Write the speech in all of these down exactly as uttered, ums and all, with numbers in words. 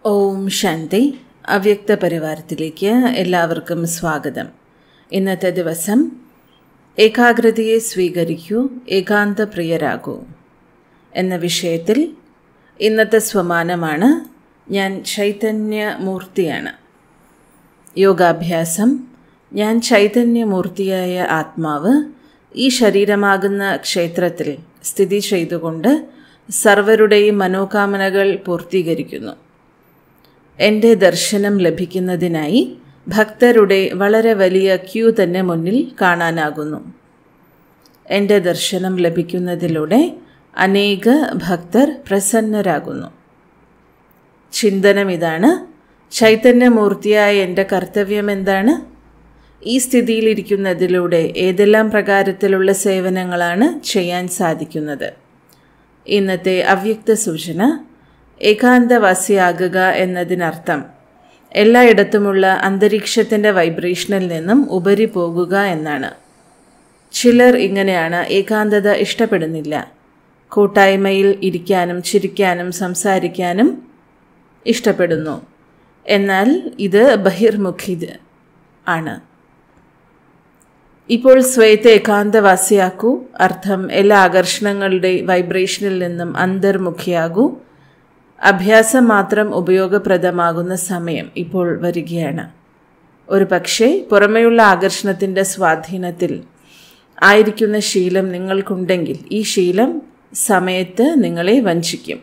ഓം ശാന്തി. അവ്യക്ത പരിവാരത്തിലേക്ക് എല്ലാവർക്കും സ്വാഗതം. ഇന്നത്തെ ദിവസം ഏകാഗ്രതയെ സ്വീകരിക്കൂ, ഏകാന്ത പ്രിയരാകൂ എന്ന വിഷയത്തിൽ ഇന്നത്തെ സ്വമാനമാണ്. ഞാൻ ചൈതന്യമൂർത്തിയാണ്. യോഗാഭ്യാസം. ഞാൻ ചൈതന്യമൂർത്തിയായ ആത്മാവ് ഈ ശരീരമാകുന്ന ക്ഷേത്രത്തിൽ സ്ഥിതി ചെയ്തുകൊണ്ട് സർവരുടെയും മനോകാമനകൾ പൂർത്തീകരിക്കുന്നു. എൻ്റെ ദർശനം ലഭിക്കുന്നതിനായി ഭക്തരുടെ വളരെ വലിയ ക്യൂ തന്നെ മുന്നിൽ കാണാനാകുന്നു. എൻ്റെ ദർശനം ലഭിക്കുന്നതിലൂടെ അനേക ഭക്തർ പ്രസന്നരാകുന്നു. ചിന്തനം ഇതാണ്: ചൈതന്യമൂർത്തിയായ എൻ്റെ കർത്തവ്യം എന്താണ്? ഈ സ്ഥിതിയിലിരിക്കുന്നതിലൂടെ ഏതെല്ലാം പ്രകാരത്തിലുള്ള സേവനങ്ങളാണ് ചെയ്യാൻ സാധിക്കുന്നത്? ഇന്നത്തെ അവ്യക്ത സൂചന ഏകാന്തവാസിയാകുക എന്നതിനർത്ഥം എല്ലായിടത്തുമുള്ള അന്തരീക്ഷത്തിൻ്റെ വൈബ്രേഷനിൽ നിന്നും ഉപരി പോകുക എന്നാണ്. ചിലർ ഇങ്ങനെയാണ്: ഏകാന്തത ഇഷ്ടപ്പെടുന്നില്ല, കൂട്ടായ്മയിൽ ഇരിക്കാനും ചിരിക്കാനും സംസാരിക്കാനും ഇഷ്ടപ്പെടുന്നു. എന്നാൽ ഇത് ബഹിർമുഖി ആണ്. ഇപ്പോൾ സ്വയത്തെ ഏകാന്തവാസിയാക്കൂ. അർത്ഥം എല്ലാ ആകർഷണങ്ങളുടെ വൈബ്രേഷനിൽ നിന്നും അന്തർമുഖിയാകൂ. അഭ്യാസം മാത്രം ഉപയോഗപ്രദമാകുന്ന സമയം ഇപ്പോൾ വരികയാണ്. ഒരു പക്ഷേ പുറമേയുള്ള ആകർഷണത്തിൻ്റെ സ്വാധീനത്തിൽ ആയിരിക്കുന്ന ശീലം നിങ്ങൾക്കുണ്ടെങ്കിൽ ഈ ശീലം സമയത്ത് നിങ്ങളെ വഞ്ചിക്കും.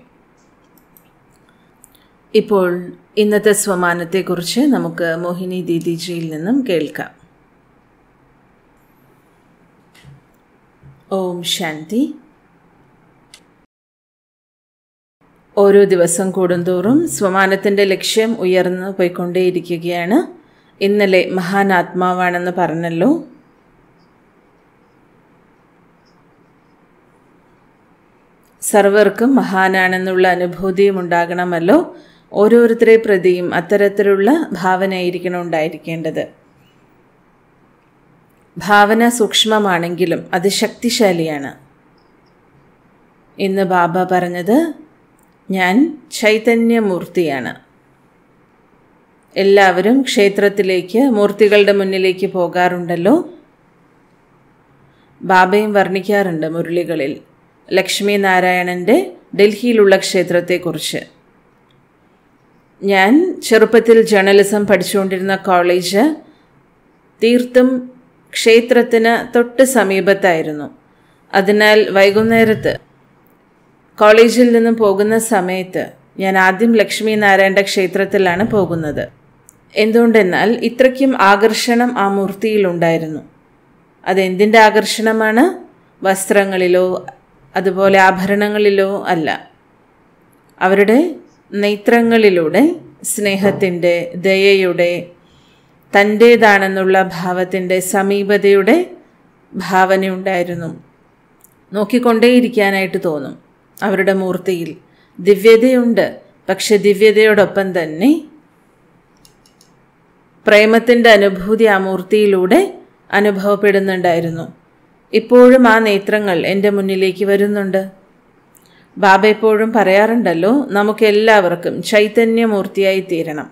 ഇപ്പോൾ ഇന്നത്തെ സ്വമാനത്തെക്കുറിച്ച് നമുക്ക് മോഹിനി ദീദിജിയിൽ നിന്നും കേൾക്കാം. ഓം ശാന്തി. ഓരോ ദിവസം കൂടുന്തോറും സ്വമാനത്തിൻ്റെ ലക്ഷ്യം ഉയർന്നു പോയിക്കൊണ്ടേയിരിക്കുകയാണ്. ഇന്നലെ മഹാനാത്മാവാണെന്ന് പറഞ്ഞല്ലോ. സർവർക്കും മഹാനാണെന്നുള്ള അനുഭൂതിയും ഉണ്ടാകണമല്ലോ. ഓരോരുത്തരെ പ്രതിയും അത്തരത്തിലുള്ള ഭാവനയായിരിക്കണം ഉണ്ടായിരിക്കേണ്ടത്. ഭാവന സൂക്ഷ്മമാണെങ്കിലും അത് ശക്തിശാലിയാണ്. ഇന്ന് ബാബ പറഞ്ഞത്, ഞാൻ ചൈതന്യമൂർത്തിയാണ്. എല്ലാവരും ക്ഷേത്രത്തിലേക്ക്, മൂർത്തികളുടെ മുന്നിലേക്ക് പോകാറുണ്ടല്ലോ. ബാബയും വർണ്ണിക്കാറുണ്ട് മുരളികളിൽ ലക്ഷ്മി നാരായണൻ്റെ ഡൽഹിയിലുള്ള ക്ഷേത്രത്തെക്കുറിച്ച്. ഞാൻ ചെറുപ്പത്തിൽ ജേർണലിസം പഠിച്ചുകൊണ്ടിരുന്ന കോളേജ് തീർത്തും ക്ഷേത്രത്തിന് തൊട്ട് സമീപത്തായിരുന്നു. അതിനാൽ വൈകുന്നേരത്ത് കോളേജിൽ നിന്നും പോകുന്ന സമയത്ത് ഞാൻ ആദ്യം ലക്ഷ്മി നാരായണൻ്റെ ക്ഷേത്രത്തിലാണ് പോകുന്നത്. എന്തുകൊണ്ടെന്നാൽ ഇത്രയ്ക്കും ആകർഷണം ആ മൂർത്തിയിലുണ്ടായിരുന്നു. അതെന്തിൻ്റെ ആകർഷണമാണ്? വസ്ത്രങ്ങളിലോ അതുപോലെ ആഭരണങ്ങളിലോ അല്ല. അവരുടെ നേത്രങ്ങളിലൂടെ സ്നേഹത്തിൻ്റെ, ദയയുടെ, തൻ്റേതാണെന്നുള്ള ഭാവത്തിൻ്റെ, സമീപതയുടെ ഭാവനയുണ്ടായിരുന്നു. നോക്കിക്കൊണ്ടേയിരിക്കാനായിട്ട് തോന്നും. അവരുടെ മൂർത്തിയിൽ ദിവ്യതയുണ്ട്. പക്ഷെ ദിവ്യതയോടൊപ്പം തന്നെ പ്രേമത്തിൻ്റെ അനുഭൂതി ആ മൂർത്തിയിലൂടെ അനുഭവപ്പെടുന്നുണ്ടായിരുന്നു. ഇപ്പോഴും ആ നേത്രങ്ങൾ എൻ്റെ മുന്നിലേക്ക് വരുന്നുണ്ട്. ബാബ എപ്പോഴും പറയാറുണ്ടല്ലോ, നമുക്കെല്ലാവർക്കും ചൈതന്യമൂർത്തിയായി തീരണം.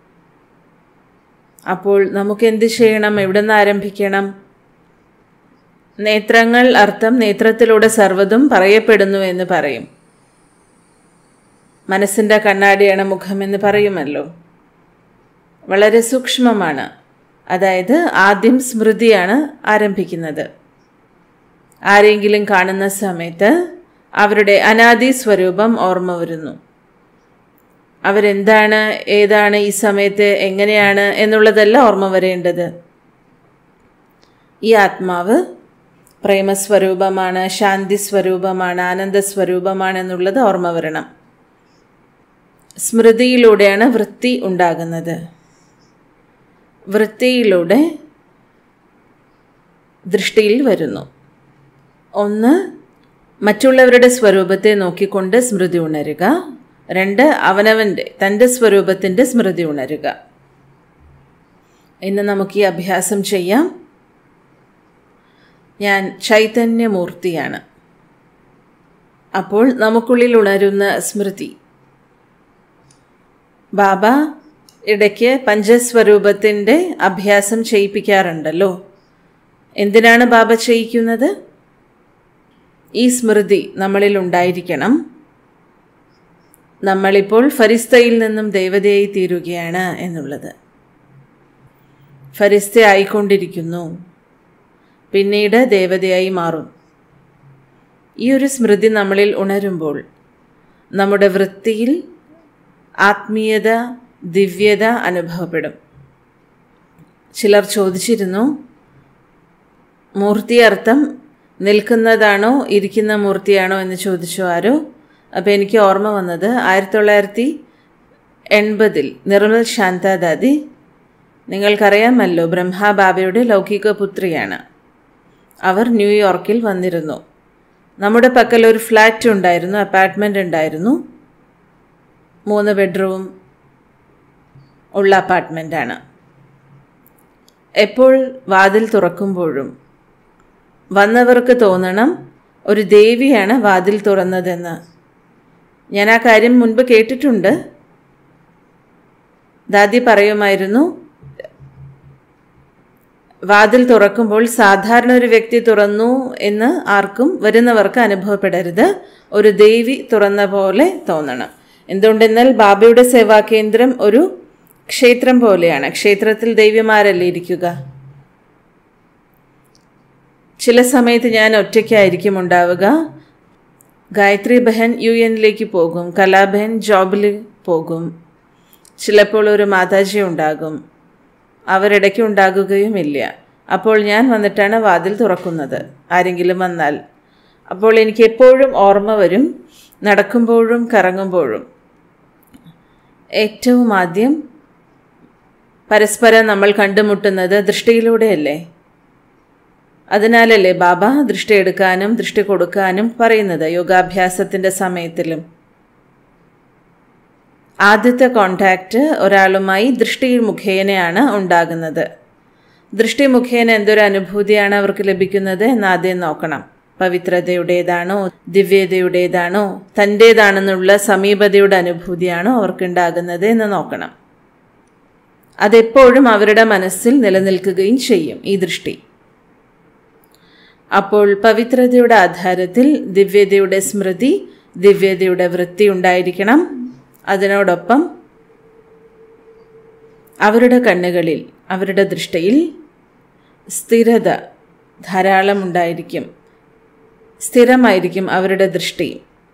അപ്പോൾ നമുക്ക് എന്ത് ചെയ്യണം? എവിടെ നിന്ന് ആരംഭിക്കണം? നേത്രങ്ങൾ അർത്ഥം നേത്രത്തിലൂടെ സർവ്വതും പറയപ്പെടുന്നു എന്ന് പറയും. മനസ്സിൻ്റെ കണ്ണാടിയാണ് മുഖമെന്ന് പറയുമല്ലോ. വളരെ സൂക്ഷ്മമാണ്. അതായത് ആദ്യം സ്മൃതിയാണ് ആരംഭിക്കുന്നത്. ആരെങ്കിലും കാണുന്ന സമയത്ത് അവരുടെ അനാദി സ്വരൂപം ഓർമ്മ വരുന്നു. അവരെന്താണ്, ഏതാണ്, ഈ സമയത്ത് എങ്ങനെയാണ് എന്നുള്ളതല്ല ഓർമ്മ വരേണ്ടത്. ഈ ആത്മാവ് പ്രേമസ്വരൂപമാണ്, ശാന്തി സ്വരൂപമാണ്, ആനന്ദസ്വരൂപമാണ് എന്നുള്ളത് ഓർമ്മ വരണം. സ്മൃതിയിലൂടെയാണ് വൃത്തി ഉണ്ടാകുന്നത്. വൃത്തിയിലൂടെ ദൃഷ്ടിയിൽ വരുന്നു. ഒന്ന്, മറ്റുള്ളവരുടെ സ്വരൂപത്തെ നോക്കിക്കൊണ്ട് സ്മൃതി ഉണരുക. രണ്ട്, അവനവൻ്റെ തൻ്റെ സ്വരൂപത്തിൻ്റെ സ്മൃതി ഉണരുക. ഇന്ന് നമുക്ക് ഈ അഭ്യാസം ചെയ്യാം. ഞാൻ ചൈതന്യമൂർത്തിയാണ്. അപ്പോൾ നമുക്കുള്ളിൽ ഉണരുന്ന സ്മൃതി ബാബ ഇടയ്ക്ക് പഞ്ചസ്വരൂപത്തിൻ്റെ അഭ്യാസം ചെയ്യിപ്പിക്കാറുണ്ടല്ലോ. എന്തിനാണ് ബാബ ചെയ്യിക്കുന്നത്? ഈ സ്മൃതി നമ്മളിൽ ഉണ്ടായിരിക്കണം. നമ്മളിപ്പോൾ ഫരിസ്തയിൽ നിന്നും ദേവതയായി തീരുകയാണ് എന്നുള്ളത്. ഫരിസ്ത ആയിക്കൊണ്ടിരിക്കുന്നു, പിന്നീട് ദേവതയായി മാറും. ഈ ഒരു സ്മൃതി നമ്മളിൽ ഉണരുമ്പോൾ നമ്മുടെ വൃത്തിയിൽ ആത്മീയത, ദിവ്യത അനുഭവപ്പെടും. ചിലർ ചോദിച്ചിരുന്നു, മൂർത്തി അർത്ഥം നിൽക്കുന്നതാണോ ഇരിക്കുന്ന മൂർത്തിയാണോ എന്ന് ചോദിച്ചു ആരോ. അപ്പോൾ എനിക്ക് ഓർമ്മ വന്നത് ആയിരത്തി തൊള്ളായിരത്തി എൺപതിൽ നിർമ്മൽ ശാന്താദാദി, നിങ്ങൾക്കറിയാമല്ലോ, ബ്രഹ്മാബാബയുടെ ലൗകിക പുത്രിയാണ്. അവർ ന്യൂയോർക്കിൽ വന്നിരുന്നു. നമ്മുടെ പക്കൽ ഒരു ഫ്ലാറ്റ് ഉണ്ടായിരുന്നു, അപ്പാർട്ട്മെൻ്റ് ഉണ്ടായിരുന്നു. മൂന്ന് ബെഡ്റൂം ഉള്ള അപ്പാർട്ട്മെൻ്റാണ്. എപ്പോൾ വാതിൽ തുറക്കുമ്പോഴും വന്നവർക്ക് തോന്നണം ഒരു ദേവിയാണ് വാതിൽ തുറന്നതെന്ന്. ഞാൻ ആ കാര്യം മുൻപ് കേട്ടിട്ടുണ്ട്. ദാദി പറയുമായിരുന്നു, വാതിൽ തുറക്കുമ്പോൾ സാധാരണ ഒരു വ്യക്തി തുറന്നു എന്ന് ആർക്കും വരുന്നവർക്ക് അനുഭവപ്പെടരുത്, ഒരു ദേവി തുറന്ന പോലെ തോന്നണം. എന്തുകൊണ്ടെന്നാൽ ബാബയുടെ സേവാകേന്ദ്രം ഒരു ക്ഷേത്രം പോലെയാണ്. ക്ഷേത്രത്തിൽ ദേവിമാരല്ലേ ഇരിക്കുക. ചില സമയത്ത് ഞാൻ ഒറ്റയ്ക്കായിരിക്കും ഉണ്ടാവുക. ഗായത്രി ബഹൻ യു എന്നിലേക്ക് പോകും, കലാബഹൻ ജോബിൽ പോകും, ചിലപ്പോൾ ഒരു മാതാജി ഉണ്ടാകും, അവരിടയ്ക്ക് ഉണ്ടാകുകയുമില്ല. അപ്പോൾ ഞാൻ വന്നിട്ടാണ് വാതിൽ തുറക്കുന്നത് ആരെങ്കിലും വന്നാൽ. അപ്പോൾ എനിക്ക് എപ്പോഴും ഓർമ്മ വരും, നടക്കുമ്പോഴും കറങ്ങുമ്പോഴും ഏറ്റവും ആദ്യം പരസ്പരം നമ്മൾ കണ്ടുമുട്ടുന്നത് ദൃഷ്ടിയിലൂടെയല്ലേ. അതിനാലല്ലേ ബാബ ദൃഷ്ടി എടുക്കാനും ദൃഷ്ടി കൊടുക്കാനും പറയുന്നത് യോഗാഭ്യാസത്തിൻ്റെ സമയത്തിലും. ആദ്യത്തെ കോണ്ടാക്റ്റ് ഒരാളുമായി ദൃഷ്ടി മുഖേനയാണ് ഉണ്ടാകുന്നത്. ദൃഷ്ടി മുഖേന എന്തൊരു അനുഭൂതിയാണ് അവർക്ക് ലഭിക്കുന്നത് എന്ന് ആദ്യം നോക്കണം. പവിത്രതയുടേതാണോ, ദിവ്യതയുടേതാണോ, തൻ്റേതാണെന്നുള്ള സമീപതയുടെ അനുഭൂതിയാണോ അവർക്കുണ്ടാകുന്നത് എന്ന് നോക്കണം. അതെപ്പോഴും അവരുടെ മനസ്സിൽ നിലനിൽക്കുകയും ചെയ്യും ഈ ദൃഷ്ടി. അപ്പോൾ പവിത്രതയുടെ ആധാരത്തിൽ ദിവ്യതയുടെ സ്മൃതി, ദിവ്യതയുടെ വൃത്തി ഉണ്ടായിരിക്കണം. അതിനോടൊപ്പം അവരുടെ കണ്ണുകളിൽ, അവരുടെ ദൃഷ്ടിയിൽ സ്ഥിരത ധാരാളം ഉണ്ടായിരിക്കും. സ്ഥിരമായിരിക്കും അവരുടെ ദൃഷ്ടി.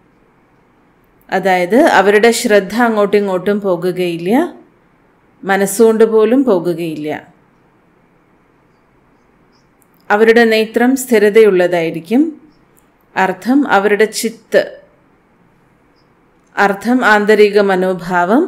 അതായത് അവരുടെ ശ്രദ്ധ അങ്ങോട്ടും ഇങ്ങോട്ടും പോകുകയില്ല, മനസ്സുകൊണ്ട് പോലും പോകുകയില്ല. അവരുടെ നേത്രം സ്ഥിരതയുള്ളതായിരിക്കും. അർത്ഥം അവരുടെ ചിത്ത്, അർത്ഥം ആന്തരിക മനോഭാവം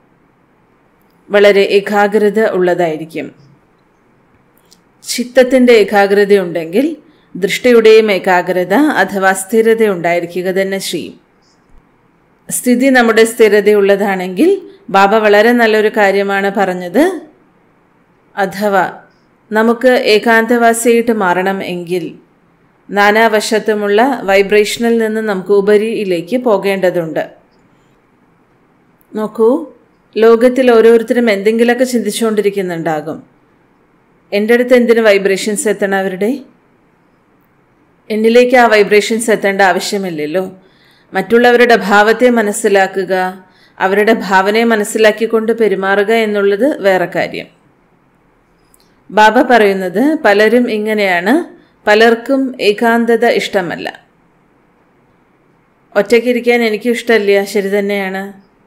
വളരെ ഏകാഗ്രത ഉള്ളതായിരിക്കും. ചിത്തത്തിൻ്റെ ഏകാഗ്രത ഉണ്ടെങ്കിൽ ദൃഷ്ടിയുടെയും ഏകാഗ്രത അഥവാ സ്ഥിരത ഉണ്ടായിരിക്കുക തന്നെ ചെയ്യും. സ്ഥിതി നമ്മുടെ സ്ഥിരതയുള്ളതാണെങ്കിൽ ബാബ വളരെ നല്ലൊരു കാര്യമാണ് പറഞ്ഞത്. അഥവാ നമുക്ക് ഏകാന്തവാസിയായിട്ട് മാറണം എങ്കിൽ നാനാവശത്തുമുള്ള വൈബ്രേഷനിൽ നിന്ന് നമുക്ക് ഉപരിയിലേക്ക് പോകേണ്ടതുണ്ട്. നോക്കൂ, ലോകത്തിൽ ഓരോരുത്തരും എന്തെങ്കിലുമൊക്കെ ചിന്തിച്ചുകൊണ്ടിരിക്കുന്നുണ്ടാകും. എൻ്റെ അടുത്ത് എന്തിന് വൈബ്രേഷൻസ് എത്തണം അവരുടെ? എന്നിലേക്ക് ആ വൈബ്രേഷൻസ് എത്തേണ്ട ആവശ്യമില്ലല്ലോ. മറ്റുള്ളവരുടെ ഭാവത്തെ മനസ്സിലാക്കുക, അവരുടെ ഭാവനയെ മനസ്സിലാക്കിക്കൊണ്ട് പെരുമാറുക എന്നുള്ളത് വേറെ കാര്യം. ബാബ പറയുന്നത് പലരും ഇങ്ങനെയാണ്, പലർക്കും ഏകാന്തത ഇഷ്ടമല്ല. ഒറ്റയ്ക്കിരിക്കാൻ എനിക്കും ഇഷ്ടമില്ല, ശരി തന്നെയാണ്.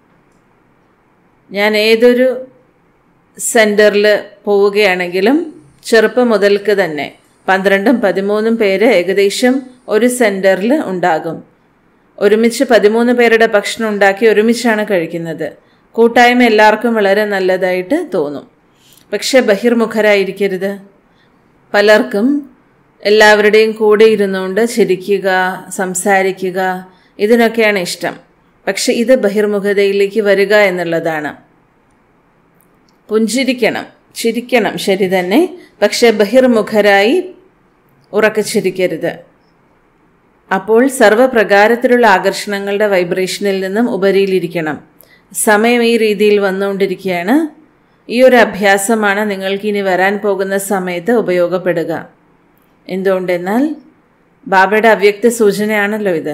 ഞാൻ ഏതൊരു സെൻറ്ററിൽ പോവുകയാണെങ്കിലും ചെറുപ്പം മുതൽക്ക് തന്നെ പന്ത്രണ്ടും പതിമൂന്നും പേര് ഏകദേശം ഒരു സെൻറ്ററിൽ ഉണ്ടാകും. ഒരുമിച്ച് പതിമൂന്ന് പേരുടെ ഭക്ഷണം ഉണ്ടാക്കി ഒരുമിച്ചാണ് കഴിക്കുന്നത്. കൂട്ടായ്മ എല്ലാവർക്കും വളരെ നല്ലതായിട്ട് തോന്നും. പക്ഷെ ബഹിർമുഖരായിരിക്കരുത്. പലർക്കും എല്ലാവരുടെയും കൂടെ ഇരുന്നുകൊണ്ട് ചിരിക്കുക, സംസാരിക്കുക, ഇതിനൊക്കെയാണ് ഇഷ്ടം. പക്ഷെ ഇത് ബഹിർമുഖതയിലേക്ക് വരിക എന്നുള്ളതാണ്. പുഞ്ചിരിക്കണം, ചിരിക്കണം, ശരി തന്നെ, പക്ഷെ ബഹിർമുഖരായി ഉറക്കച്ചിരിക്കരുത്. അപ്പോൾ സർവ്വപ്രകാരത്തിലുള്ള ആകർഷണങ്ങളുടെ വൈബ്രേഷനിൽ നിന്നും ഉപരിയിലിരിക്കണം. സമയം ഈ രീതിയിൽ വന്നുകൊണ്ടിരിക്കുകയാണ്. ഈ ഒരു അഭ്യാസമാണ് നിങ്ങൾക്ക് ഇനി വരാൻ പോകുന്ന സമയത്ത് ഉപയോഗപ്പെടുക. എന്തുകൊണ്ടെന്നാൽ ബാബയുടെ അവ്യക്ത സൂചനയാണല്ലോ ഇത്.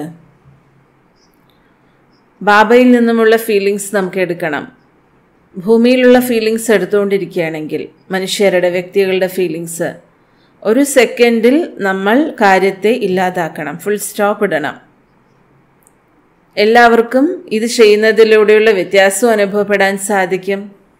ബാബയിൽ നിന്നുമുള്ള ഫീലിങ്സ് നമുക്ക് എടുക്കണം. ഭൂമിയിലുള്ള ഫീലിങ്സ് എടുത്തുകൊണ്ടിരിക്കുകയാണെങ്കിൽ, മനുഷ്യരുടെ വ്യക്തികളുടെ ഫീലിങ്സ്, ഒരു സെക്കൻഡിൽ നമ്മൾ കാര്യത്തെ ഇല്ലാതാക്കണം, ഫുൾ സ്റ്റോപ്പ് ഇടണം. എല്ലാവർക്കും ഇത് ചെയ്യുന്നതിലൂടെയുള്ള വ്യത്യാസം അനുഭവപ്പെടാൻ സാധിക്കും.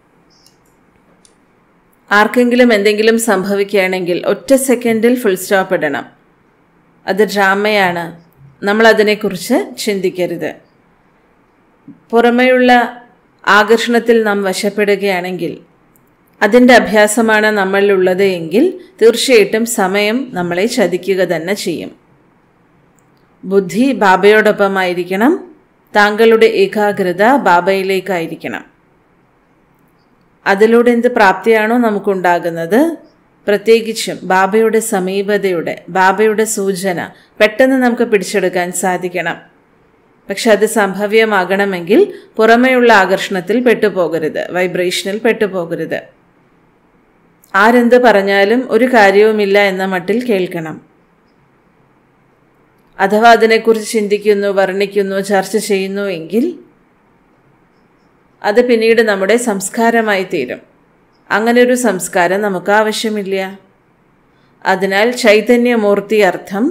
ആർക്കെങ്കിലും എന്തെങ്കിലും സംഭവിക്കുകയാണെങ്കിൽ ഒറ്റ സെക്കൻഡിൽ ഫുൾ സ്റ്റോപ്പ് ഇടണം. അത് ഡ്രാമയാണ്. നമ്മൾ അതിനെക്കുറിച്ച് ചിന്തിക്കരുത്. പുറമേയുള്ള ആകർഷണത്തിൽ നാം വശപ്പെടുകയാണെങ്കിൽ, അതിൻ്റെ അഭ്യാസമാണ് നമ്മളിലുള്ളത് എങ്കിൽ തീർച്ചയായിട്ടും സമയം നമ്മളെ ചതിക്കുക തന്നെ ചെയ്യും. ബുദ്ധി ബാബയോടൊപ്പമായിരിക്കണം. താങ്കളുടെ ഏകാഗ്രത ബാബയിലേക്കായിരിക്കണം. അതിലൂടെ എന്ത് പ്രാപ്തിയാണോ നമുക്കുണ്ടാകുന്നത്, പ്രത്യേകിച്ചും ബാബയുടെ സമീപതയുടെ, ബാബയുടെ സൂചന പെട്ടെന്ന് നമുക്ക് പിടിച്ചെടുക്കാൻ സാധിക്കണം. പക്ഷെ അത് സംഭവ്യമാകണമെങ്കിൽ പുറമേയുള്ള ആകർഷണത്തിൽ പെട്ടുപോകരുത്, വൈബ്രേഷനിൽ പെട്ടുപോകരുത്. ആരെന്ത് പറഞ്ഞാലും ഒരു കാര്യവുമില്ല എന്ന മട്ടിൽ കേൾക്കണം. അഥവാ അതിനെക്കുറിച്ച് ചിന്തിക്കുന്നു, വർണ്ണിക്കുന്നു, ചർച്ച ചെയ്യുന്നു എങ്കിൽ അത് പിന്നീട് നമ്മുടെ സംസ്കാരമായി തീരും. അങ്ങനെ ഒരു സംസ്കാരം നമുക്ക് ആവശ്യമില്ല. അതിനാൽ ചൈതന്യമൂർത്തി അർത്ഥം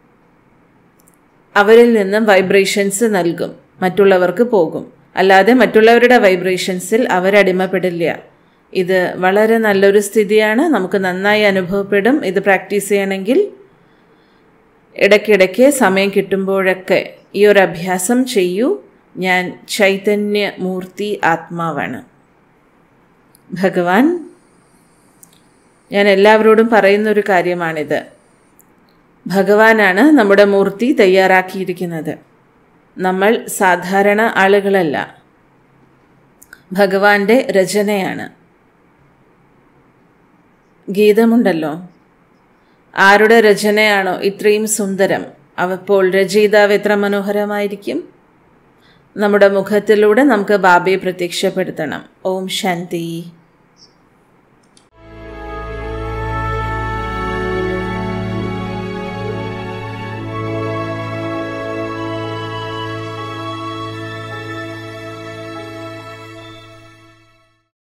അവരിൽ നിന്നും വൈബ്രേഷൻസ് നൽകും, മറ്റുള്ളവർക്ക് പോകും. അല്ലാതെ മറ്റുള്ളവരുടെ വൈബ്രേഷൻസിൽ അവരടിമപ്പെടില്ല. ഇത് വളരെ നല്ലൊരു സ്ഥിതിയാണ്. നമുക്ക് നന്നായി അനുഭവപ്പെടും. ഇത് പ്രാക്ടീസ് ചെയ്യണമെങ്കിൽ ഇടയ്ക്കിടയ്ക്ക് സമയം കിട്ടുമ്പോഴൊക്കെ ഈ ഒരു അഭ്യാസം ചെയ്യൂ. ഞാൻ ചൈതന്യമൂർത്തി ആത്മാവാണ്. ഭഗവാൻ, ഞാൻ എല്ലാവരോടും പറയുന്നൊരു കാര്യമാണിത്. ഭഗവാനാണ് നമ്മുടെ മൂർത്തി തയ്യാറാക്കിയിരിക്കുന്നത്. നമ്മൾ സാധാരണ ആളുകളല്ല. ഭഗവാന്റെ രചനയാണ്. ഗീതമുണ്ടല്ലോ, ആരുടെ രചനയാണോ ഇത്രയും സുന്ദരം, അപ്പോൾ രചയിതാവ് എത്ര മനോഹരമായിരിക്കും. നമ്മുടെ മുഖത്തിലൂടെ നമുക്ക് ബാബയെ പ്രത്യക്ഷപ്പെടുത്തണം. ഓം ശാന്തി.